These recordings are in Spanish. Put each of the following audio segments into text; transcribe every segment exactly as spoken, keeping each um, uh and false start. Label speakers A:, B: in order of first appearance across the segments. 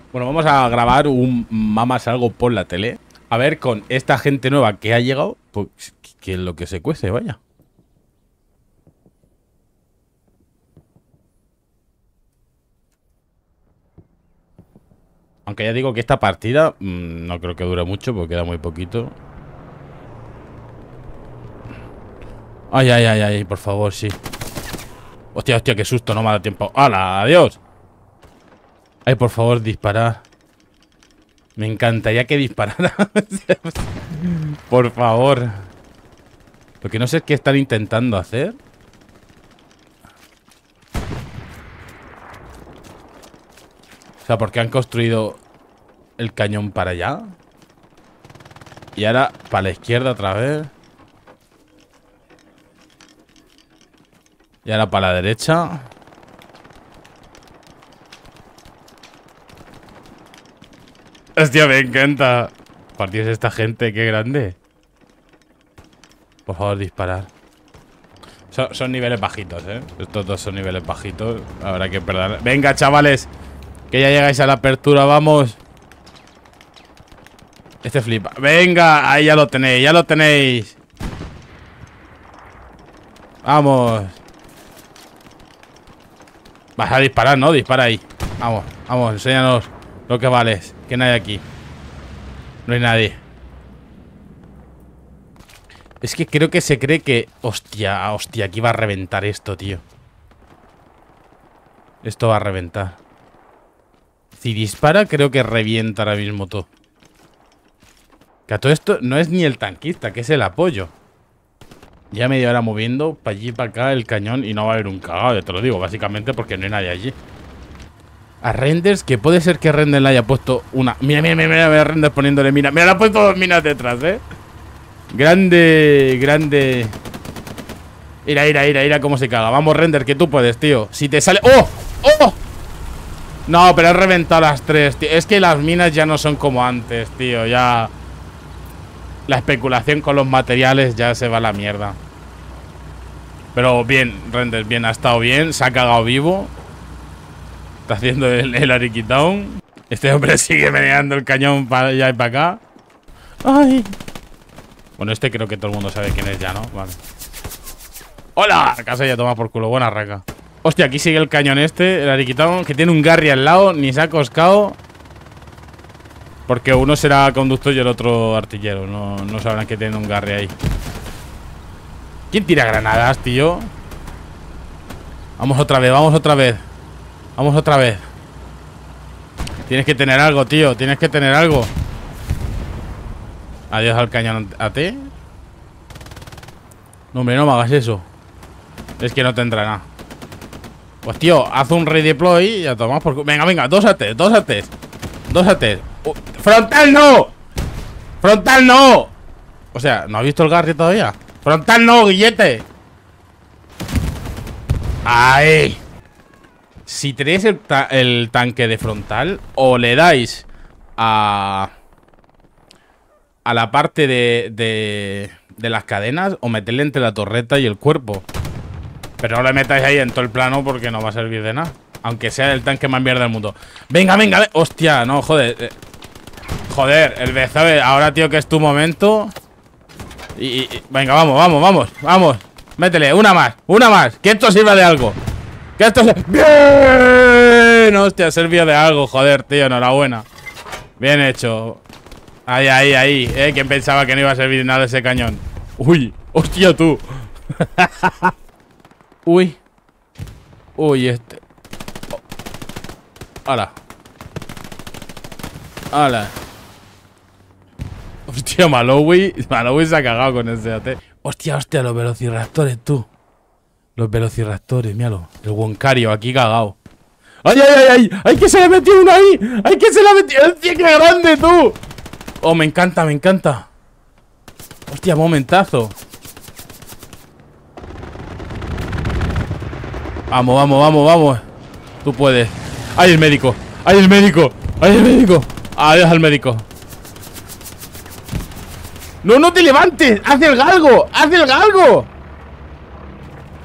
A: Bueno, vamos a grabar un Mamas algo por la tele. A ver, con esta gente nueva que ha llegado, pues que es lo que se cuece, vaya. Aunque ya digo que esta partida mmm, no creo que dure mucho porque queda muy poquito. Ay, ay, ay, ay, por favor, sí. Hostia, hostia, qué susto, no me ha dado tiempo. ¡Hala, adiós! Ay, por favor, disparar. Me encantaría que disparara. Por favor. Lo que no sé es qué están intentando hacer. O sea, ¿por qué han construido el cañón para allá? Y ahora para la izquierda otra vez. Y ahora para la derecha. Hostia, me encanta. Por Dios, esta gente, qué grande. Por favor, disparar. Son, son niveles bajitos, ¿eh? Estos dos son niveles bajitos. Habrá que perder. Venga, chavales. Que ya llegáis a la apertura, vamos. Este flipa. Venga, ahí ya lo tenéis, ya lo tenéis. Vamos. Vas a disparar, ¿no? Dispara ahí. Vamos, vamos, enséñanos lo que vales. Que no hay aquí. No hay nadie. Es que creo que se cree que... Hostia, hostia, aquí va a reventar esto, tío. Esto va a reventar. Si dispara, creo que revienta ahora mismo todo. Que a todo esto no es ni el tanquista, que es el apoyo. Ya media hora moviendo para allí, para acá el cañón y no va a haber un cagado, ya te lo digo, básicamente porque no hay nadie allí. A Renders, que puede ser que Renders le haya puesto una... Mira, mira, mira, mira, mira Renders poniéndole mina. Mira, le ha puesto dos minas detrás, ¿eh? Grande, grande. Ira, ira, ira, ira, cómo se caga. Vamos, Renders, que tú puedes, tío. Si te sale... ¡Oh! ¡Oh! No, pero he reventado las tres, tío. Es que las minas ya no son como antes, tío. Ya... La especulación con los materiales ya se va a la mierda. Pero bien, Renders, bien, ha estado bien. Se ha cagado vivo. Está haciendo el, el ariquitown. Este hombre sigue meneando el cañón para allá y para acá. ¡Ay! Bueno, este creo que todo el mundo sabe quién es ya, ¿no? Vale. ¡Hola! Casa ya toma por culo. Buena raca. Hostia, aquí sigue el cañón este, el ariquitown, que tiene un Garry al lado. Ni se ha coscado. Porque uno será conductor y el otro artillero. No, no sabrán que tiene un Garry ahí. ¿Quién tira granadas, tío? Vamos otra vez, vamos otra vez. Vamos otra vez. Tienes que tener algo, tío. Tienes que tener algo. Adiós al cañón A T. No, hombre, no me hagas eso. Es que no tendrá nada. Pues, tío, haz un redeploy y ya tomamos por... Venga, venga, dos A T, dos A T. Dos A T. Uh, ¡Frontal no! ¡Frontal no! O sea, ¿no has visto el Garry todavía? ¡Frontal no, guillete! ¡Ahí! Si tenéis el, ta el tanque de frontal, o le dais a... A la parte de, de... de las cadenas, o meterle entre la torreta y el cuerpo. Pero no le metáis ahí en todo el plano porque no va a servir de nada. Aunque sea el tanque más mierda del mundo. Venga, venga, venga. Hostia, no, joder. Joder, el B C B. Ahora, tío, que es tu momento. Y, y, venga, vamos, vamos, vamos, vamos. Métele, una más, una más. Que esto sirva de algo. Que esto se... ¡Bien! Hostia, sirvió de algo, joder, tío, enhorabuena. Bien hecho. Ahí, ahí, ahí. ¿Eh? ¿Quién pensaba que no iba a servir nada ese cañón? Uy, hostia, tú. Uy. Uy, este. ¡Hala! ¡Hala! Hostia, Malowi. Malowi se ha cagado con ese A T. Hostia, hostia, los velociraptores, tú. Los velociraptores, míralo. El Wonkario aquí cagado. ¡Ay, ay, ay, ay! ¡Ay, que se le ha metido uno ahí! ¡Ay, que se le ha metido! ¡Hostia, qué grande, tú! Oh, me encanta, me encanta. Hostia, momentazo. Vamos, vamos, vamos, vamos. Tú puedes. ¡Ay, el médico! ¡Ay, el médico! ¡Ay, el médico! Adiós al médico. ¡No, no te levantes! ¡Haz el galgo! ¡Haz el galgo!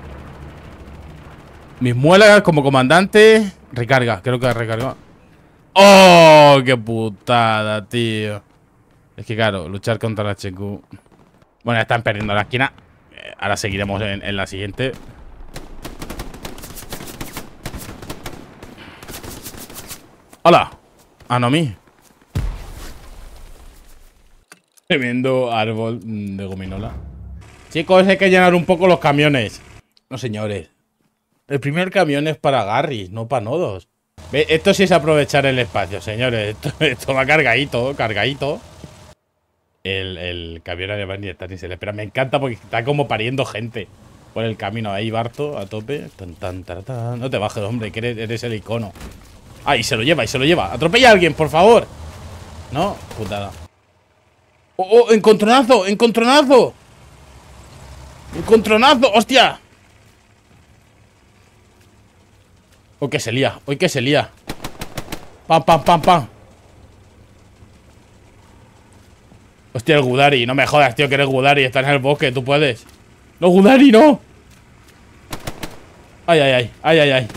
A: Mis muelas como comandante. Recarga, creo que ha recargado. ¡Oh! ¡Qué putada, tío! Es que claro, luchar contra la H Q. Bueno, ya están perdiendo la esquina. eh, Ahora seguiremos en, en la siguiente. ¡Hola! Ah, no, a mí. Tremendo árbol de gominola. Chicos, hay que llenar un poco los camiones. No, señores. El primer camión es para Garry, no para nodos. ¿Ve? Esto sí es aprovechar el espacio, señores. Esto, esto va cargadito, cargadito. El, el camión alemán ni está ni se le espera. Me encanta porque está como pariendo gente por el camino. Ahí, Barto, a tope. Tan, tan, tan, tan. No te bajes, hombre, que eres, eres el icono. Ah, y se lo lleva, y se lo lleva. Atropella a alguien, por favor. No, putada. ¡Oh, oh! ¡Encontronazo! ¡Encontronazo! ¡Encontronazo! ¡Hostia! Hoy que se lía, hoy que se lía. Pam, pam, pam, pam. Hostia, el Gudari. No me jodas, tío, que eres Gudari. Estás en el bosque, tú puedes. ¡No, Gudari, no! Ay, ay, ay, ay, ay, ay.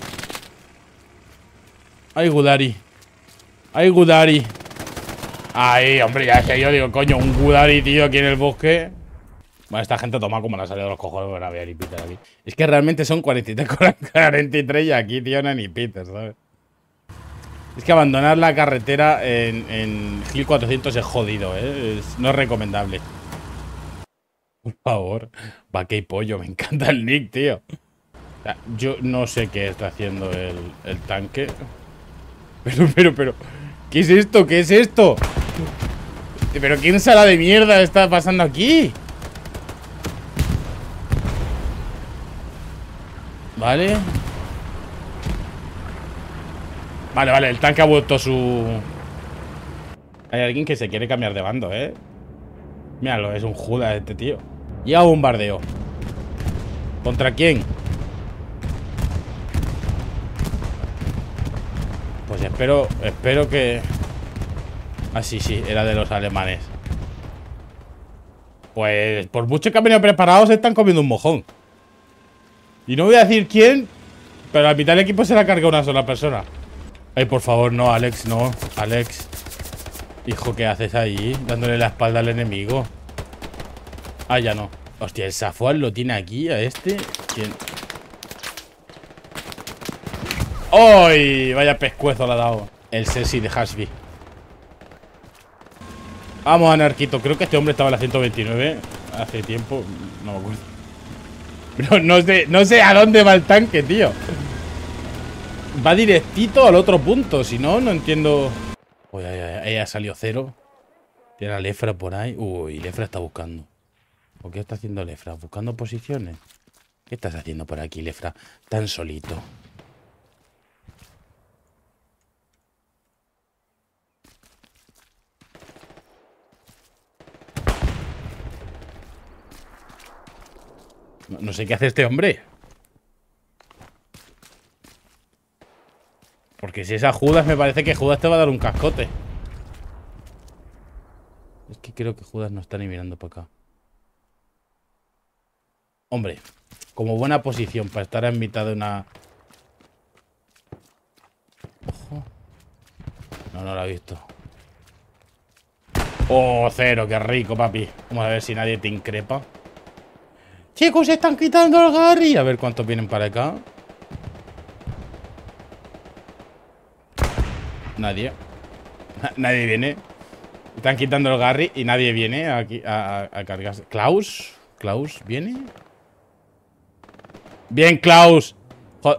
A: Ay, Gudari. Ay, Gudari. Ay, hombre, ya es que yo digo, coño, un Gudari, tío, aquí en el bosque. Bueno, esta gente toma como la ha salido de los cojones. Bueno, voy a ni Peter aquí. Es que realmente son cuarenta y tres, cuarenta y tres y aquí, tío, no ni Peter, ¿sabes? Es que abandonar la carretera en, en Gil cuatrocientos es jodido, ¿eh? Es, no es recomendable. Por favor. Vaque y pollo, me encanta el nick, tío. O sea, yo no sé qué está haciendo el, el tanque. Pero, pero, pero. ¿Qué es esto? ¿Qué es esto? ¿Pero qué ensalada de mierda está pasando aquí? Vale. Vale, vale, el tanque ha vuelto su... Hay alguien que se quiere cambiar de bando, ¿eh? Míralo, es un Judas este tío. Y a bombardeo. ¿Contra quién? Pues espero, espero que... Ah, sí, sí, era de los alemanes. Pues por mucho que han venido preparados, están comiendo un mojón. Y no voy a decir quién, pero a la mitad del equipo se la carga una sola persona. Ay, por favor, no, Alex, no. Alex. Hijo, ¿qué haces ahí? Dándole la espalda al enemigo. Ah, ya no. Hostia, el Safual lo tiene aquí a este. ¿Quién? ¡Ay! Vaya pescuezo le ha dado. El Cesi de Hashby. Vamos, anarquito. Creo que este hombre estaba en la ciento veintinueve hace tiempo. No me acuerdo. Pero no sé, no sé a dónde va el tanque, tío. Va directito al otro punto. Si no, no entiendo. Uy, ay, ay, ella salió cero. Tiene a Lefra por ahí. Uy, Lefra está buscando. ¿O qué está haciendo Lefra? ¿Buscando posiciones? ¿Qué estás haciendo por aquí, Lefra? Tan solito. No, no sé qué hace este hombre. Porque si es a Judas, me parece que Judas te va a dar un cascote. Es que creo que Judas no está ni mirando para acá. Hombre, como buena posición para estar en mitad de una... Ojo. No, no lo ha visto. Oh, cero, qué rico, papi. Vamos a ver si nadie te increpa. Chicos, se están quitando el Garry. A ver cuántos vienen para acá. Nadie. Nadie viene. Están quitando el Garry y nadie viene aquí a, a, a cargarse. ¿Klaus? ¿Klaus viene? Bien, Klaus. Jo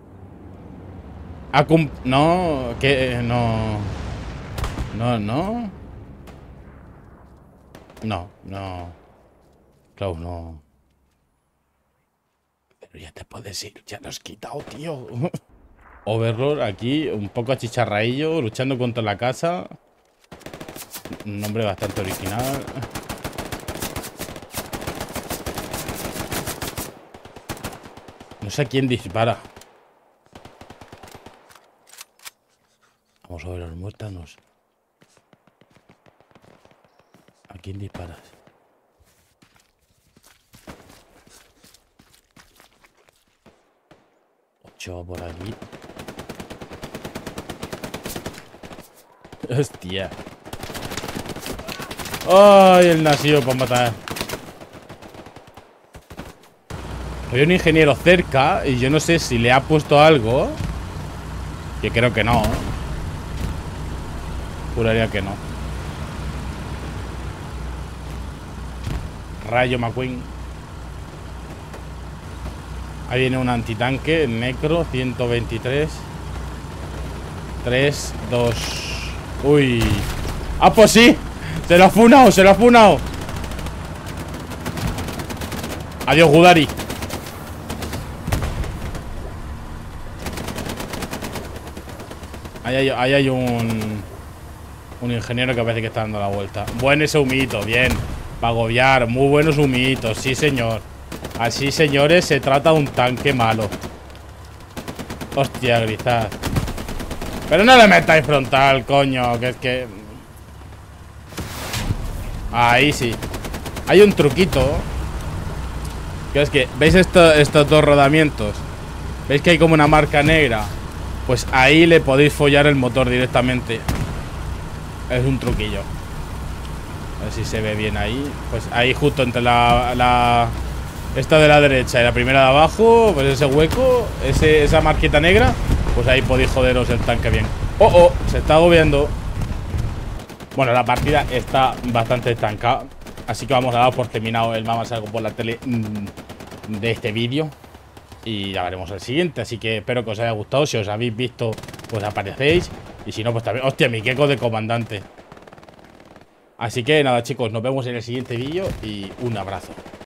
A: ha cum no, que no. No, no. No, no. Klaus, no. Pero ya te puedes ir. Ya nos has quitado, tío. Overlord aquí, un poco achicharraillo, luchando contra la casa. Un nombre bastante original. No sé a quién dispara. Vamos a ver los muertanos. ¿A quién disparas? Ocho por aquí. Hostia. Ay, el nacido para matar. Hay un ingeniero cerca y yo no sé si le ha puesto algo. Que creo que no. Juraría que no. Rayo McQueen. Ahí viene un antitanque, Necro, ciento veintitrés. tres, dos. Uy. ¡Ah, pues sí! Se lo ha funado, se lo ha funado. Adiós, Gudari. Ahí hay, ahí hay un Un ingeniero que parece que está dando la vuelta. Buen ese humito, bien. Para agobiar, muy buenos humitos. Sí, señor. Así, señores, se trata de un tanque malo. Hostia, Grisaz. Pero no le metáis frontal, coño. Que es que... Ahí sí. Hay un truquito. Que es que, ¿veis esto, estos dos rodamientos? ¿Veis que hay como una marca negra? Pues ahí le podéis follar el motor directamente. Es un truquillo. A ver si se ve bien ahí. Pues ahí justo entre la, la... esta de la derecha y la primera de abajo. Pues ese hueco, ese, esa marquita negra. Pues ahí podéis joderos el tanque bien. Oh, oh, se está agobiando. Bueno, la partida está bastante estancada. Así que vamos a dar por terminado el Mama Salgo por la tele mmm, de este vídeo. Y ya veremos el siguiente. Así que espero que os haya gustado. Si os habéis visto, pues aparecéis. Y si no, pues también... Hostia, mi queco de comandante. Así que nada, chicos, nos vemos en el siguiente vídeo. Y un abrazo.